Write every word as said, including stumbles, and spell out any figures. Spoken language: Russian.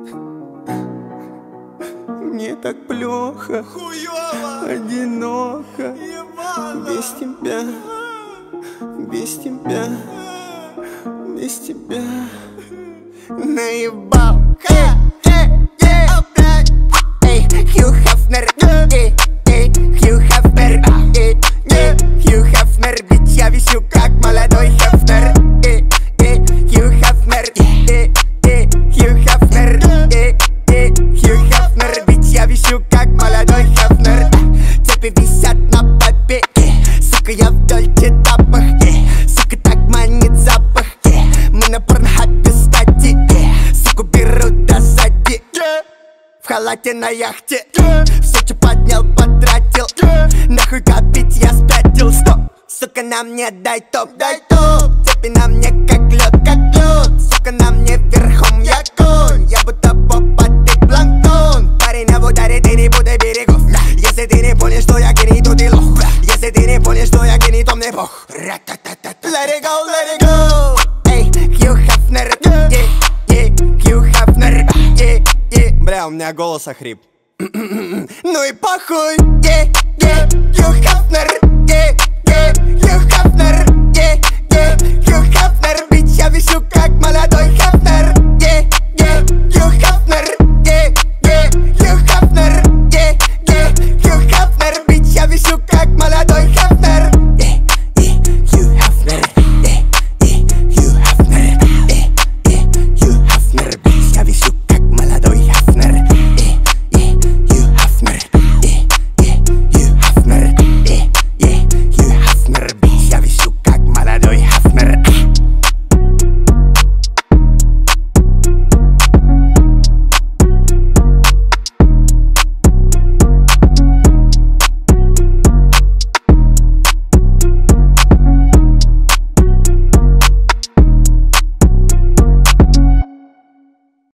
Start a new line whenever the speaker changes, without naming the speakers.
Мне так плохо,
хуёво,
одиноко,
ебано,
без тебя, без тебя, без тебя.
Наебал. Эй, эй, эй, блядь. Эй, Хью Хафнер. Эй, эй, Хью Хафнер. Эй, эй, Хью Хафнер. Ведь я висю как молодой Хафнер. Эй, эй, Хью Хафнер. Эй, эй, Хью Хафнер. Эй, эй, Хью Хафнер. Ведь я висю как молодой Хафнер. Цепи висят на попе. Сука, я в дольче тапах. Сука, так манит запах. Мы на порнхабе стати. Суку берут до сзади. В халате на яхте. Все, что поднял, потратил. Нахуй копить, я спятил. Стоп, сука, на мне дай топ, дай топ. Цепи на мне как лед, как лед. Сука, на мне верхом я конь. Я будто попа, ты планктон. Парень в ударе, ты не буду берегов. Если ты не понял, что я гений, то ты лох. Если ты не понял, что я гений, то мне бог. Let it go, let it go. Эй, Хью Хафнер. Yeah, yeah, Хью Хафнер. Yeah, yeah.
Бля, у меня голос охрип.
Ну и похуй. Yeah, yeah, Хью Хафнер. Yeah, yeah, Хью Хафнер. Yeah.